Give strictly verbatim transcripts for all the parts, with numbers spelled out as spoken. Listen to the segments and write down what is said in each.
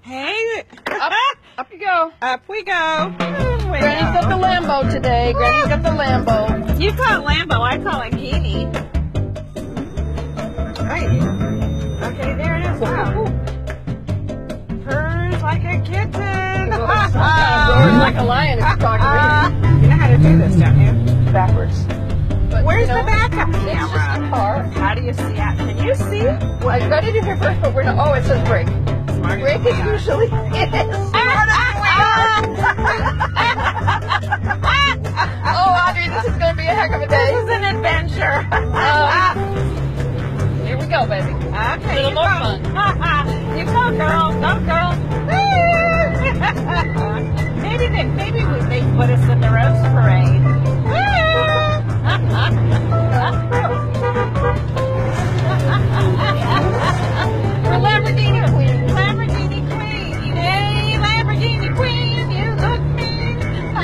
Hey. Up, up you go. Up we go. Granny's got the Lambo today. Granny's got the Lambo. You call it Lambo, I call it Genie. Right. Okay, there it is. Wow. Purrs like a kitten. Roars like a lion if you talk to Uh, you know how to do this, don't you? me. Backwards. But, Where's you know, the backup It's just a camera? car. How do you see it? Can you see? Well, I got it in here first, but we're not. Oh, it says brake. Smart Brake as is we are. usually. It is. Oh, Audrey, this is going to be a heck of a This day. is an adventure. Um, here we go, baby. Okay, little you more go. fun. You go, girl. Go, girl. maybe they, maybe they put us in the Rose Parade. We're Lamborghini Queen. Lamborghini Queen. Hey, Lamborghini Queen, you look mean.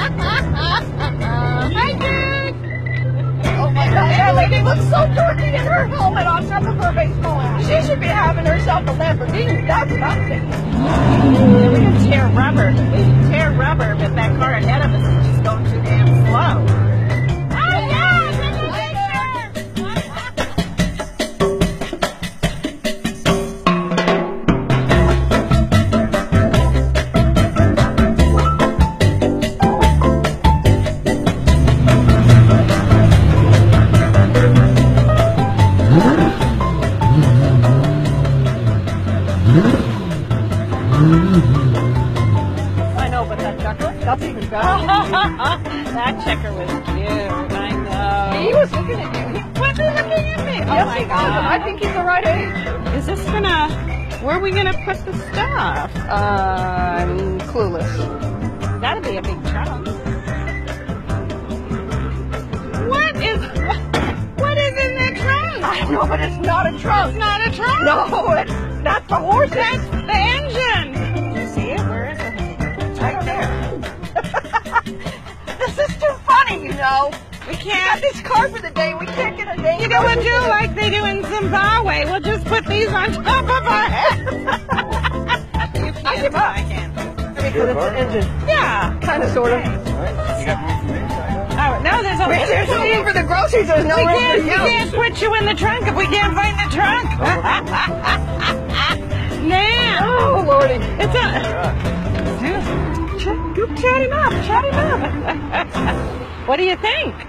Hi, Dick. Oh my God, that lady looks so dorky in her helmet on top of her baseball hat. She should be having herself a Lamborghini. That's nothing. Yeah, we can tear rubber. We can tear rubber, but that car ahead of us is just going too damn slow. Oh, yeah, take a picture. I know, but that checker, that's even better. That checker was cute. I know. He was looking at you. He, Was he looking at me? Oh yes, my he was. God. And I think he's the right age. Is this gonna? Where are we gonna put the stuff? Uh, I'm clueless. That'd be a big trunk. What is? What is in that trunk? I know, but it's not a It's trunk. not a trunk. No, it's that's the horse. That's the engine. You see it? Where is it? It's right there. This is too funny, you know. We We got can't. this car for the day. We can't get a day. You know what? Do like they do in Zimbabwe. We'll just put these on top of our head. You I can't. give up. I can't. Because it's an engine. Yeah. Kind of, sort of. You got room for me inside? Oh, no, there's a. There's room for the groceries. There's no We room can't, for we you. can't put you in the trunk if we can't find the trunk. Nan, Oh, Lordy. it's a. Ch- Chat him up, chat him up. What do you think?